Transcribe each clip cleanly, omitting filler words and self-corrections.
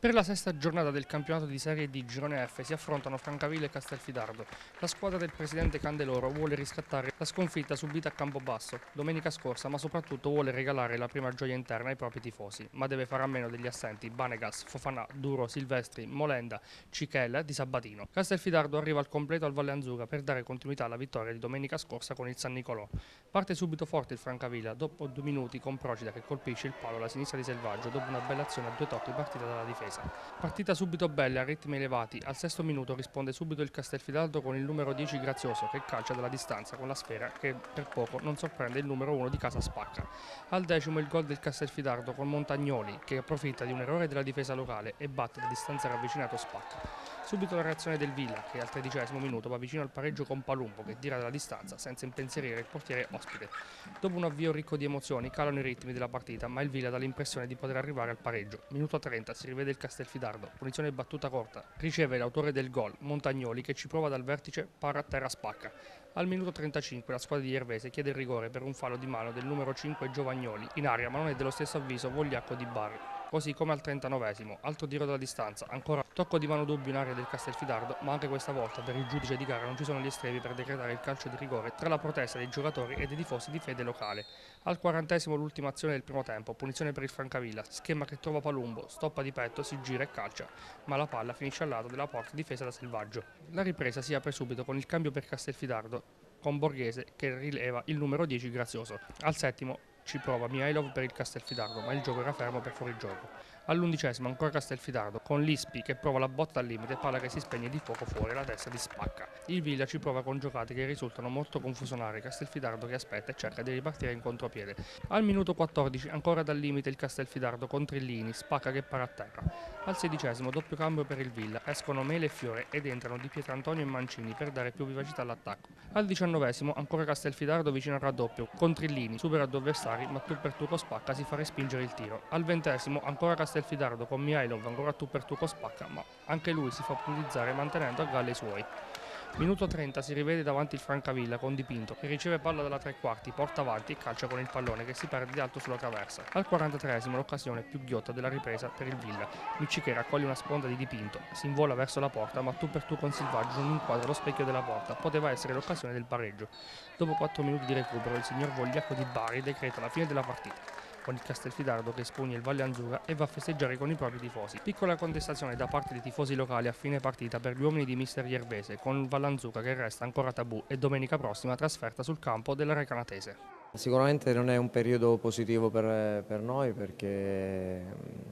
Per la sesta giornata del campionato di Serie D Girone F si affrontano Francavilla e Castelfidardo. La squadra del presidente Candeloro vuole riscattare la sconfitta subita a Campobasso domenica scorsa, ma soprattutto vuole regalare la prima gioia interna ai propri tifosi, ma deve fare a meno degli assenti Banegas, Fofanà, Duro, Silvestri, Molenda, Cichella e Di Sabatino. Castelfidardo arriva al completo al Valle Anzuga per dare continuità alla vittoria di domenica scorsa con il San Nicolò. Parte subito forte il Francavilla, dopo 2 minuti con Procida che colpisce il palo alla sinistra di Selvaggio dopo una bella azione a 2 tocchi partita dalla difesa. Partita subito bella, a ritmi elevati. Al sesto minuto risponde subito il Castelfidardo con il numero 10 Grazioso che calcia dalla distanza con la sfera che per poco non sorprende il numero 1 di casa Spacca. Al decimo il gol del Castelfidardo con Montagnoli che approfitta di un errore della difesa locale e batte da distanza ravvicinato Spacca. Subito la reazione del Villa che al 13° minuto va vicino al pareggio con Palumbo che tira dalla distanza senza impensierire il portiere ospite. Dopo un avvio ricco di emozioni calano i ritmi della partita ma il Villa dà l'impressione di poter arrivare al pareggio. Minuto 30 si rivede il Castelfidardo, punizione battuta corta, riceve l'autore del gol, Montagnoli che ci prova dal vertice, para a terra Spacca. Al minuto 35 la squadra di Iervese chiede il rigore per un fallo di mano del numero 5 Giovagnoli, in aria ma non è dello stesso avviso Vogliacco di Bari. Così come al 39°, altro tiro dalla distanza, ancora tocco di mano dubbio in area del Castelfidardo, ma anche questa volta per il giudice di gara non ci sono gli estremi per decretare il calcio di rigore tra la protesta dei giocatori e dei tifosi di fede locale. Al 40° l'ultima azione del primo tempo, punizione per il Francavilla, schema che trova Palumbo, stoppa di petto, si gira e calcia, ma la palla finisce al lato della porta difesa da Selvaggio. La ripresa si apre subito con il cambio per Castelfidardo, con Borghese che rileva il numero 10 Grazioso. Al settimo ci prova Mihailov per il Castelfidardo, ma il gioco era fermo per fuorigioco. All'11° ancora Castelfidardo, con Lispi che prova la botta al limite, palla che si spegne di poco fuori, la testa di Spacca. Il Villa ci prova con giocate che risultano molto confusionarie, Castelfidardo che aspetta e cerca di ripartire in contropiede. Al minuto 14 ancora dal limite il Castelfidardo con Trillini, Spacca che para a terra. Al 16° doppio cambio per il Villa, escono Mele e Fiore ed entrano Di Pietrantonio e Mancini per dare più vivacità all'attacco. Al 19° ancora Castelfidardo vicino al raddoppio, con Trillini, supera due avversari ma tu per tu con Spacca si fa respingere il tiro. Al 20° ancora Castelfidardo con Mihailov, ancora tu per tu con Spacca, ma anche lui si fa puntizzare mantenendo a galla i suoi. Minuto 30 si rivede davanti il Francavilla con Dipinto che riceve palla dalla tre quarti, porta avanti e calcia con il pallone che si perde di alto sulla traversa. Al 43° l'occasione più ghiotta della ripresa per il Villa. Micci raccoglie una sponda di Dipinto, si invola verso la porta ma tu per tu con Silvaggio non inquadra lo specchio della porta, poteva essere l'occasione del pareggio. Dopo 4 minuti di recupero il signor Vogliacco di Bari decreta la fine della partita con il Castelfidardo che espugna il Valle Anzuga e va a festeggiare con i propri tifosi. Piccola contestazione da parte dei tifosi locali a fine partita per gli uomini di mister Iervese, con il Valle Anzuga che resta ancora tabù e domenica prossima trasferta sul campo della Recanatese. Sicuramente non è un periodo positivo per noi perché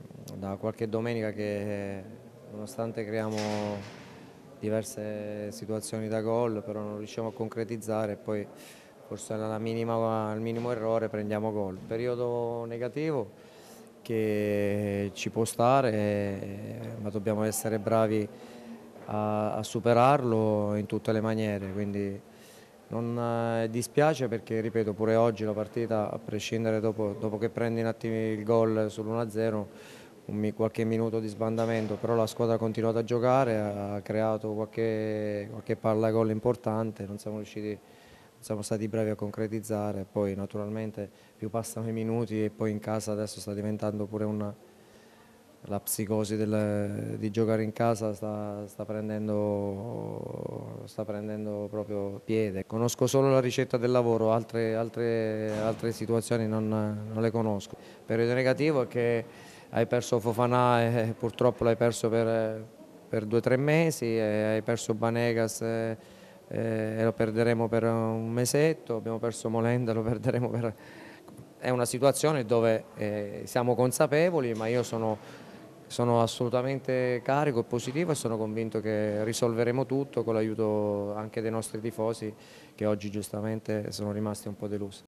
da qualche domenica che nonostante creiamo diverse situazioni da gol però non riusciamo a concretizzare e poi forse al minimo errore prendiamo gol. Periodo negativo che ci può stare, ma dobbiamo essere bravi a superarlo in tutte le maniere. Quindi non dispiace perché, ripeto, pure oggi la partita, a prescindere dopo che prendi un attimo il gol sull'1-0, qualche minuto di sbandamento, però la squadra ha continuato a giocare, ha creato qualche palla gol importante, non siamo stati bravi a concretizzare, poi naturalmente più passano i minuti e poi in casa adesso sta diventando pure la psicosi di giocare in casa sta prendendo proprio piede. Conosco solo la ricetta del lavoro, altre situazioni non le conosco. Il periodo negativo è che hai perso Fofanà e purtroppo l'hai perso per 2 o 3 mesi, e hai perso Banegas e lo perderemo per un mesetto, abbiamo perso Molenda, lo perderemo per... È una situazione dove siamo consapevoli, ma io sono assolutamente carico e positivo e sono convinto che risolveremo tutto con l'aiuto anche dei nostri tifosi che oggi giustamente sono rimasti un po' delusi.